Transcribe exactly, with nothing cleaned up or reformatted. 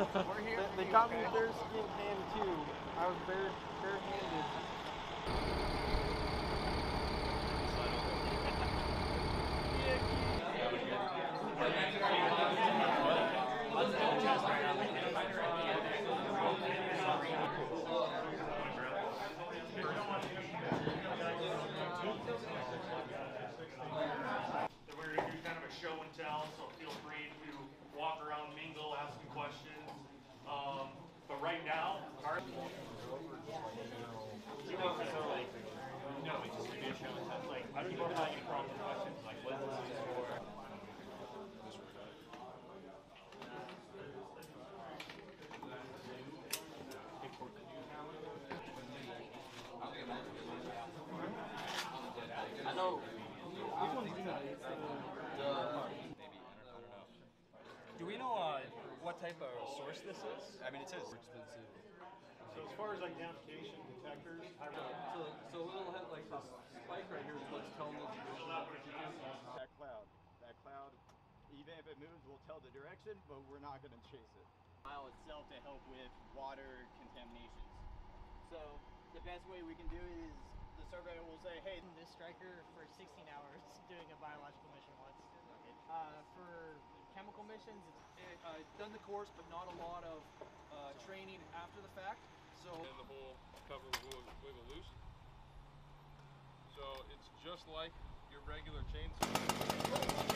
We're here. They, they got me bare skin hand too. I was bare barehanded. We're going to do kind of a show and tell, so feel free to walk around, mingle, ask some questions. Um, but right now, our no, it's just going to be a show and tell. Like, I don't even have any problem with questions. Like, what is this for? I know. Which one's you know? It's the, the Maybe, I don't know. Do we know uh, what type of source this is? I mean, it says expensive. So as far as identification detectors, I really, So, so it'll have like this spike right here is what's telling the direction. That cloud, that cloud, even if it moves, we'll tell the direction, but we're not going to chase it. Mile itself to help with water contaminations. So the best way we can do it is the surveyor will say, hey, This striker for sixteen hours doing a biological mission once. Uh, for chemical missions, it's Uh, done the course, but not a lot of uh, training after the fact. So and the whole cover will wiggle loose. So it's just like your regular chainsaw.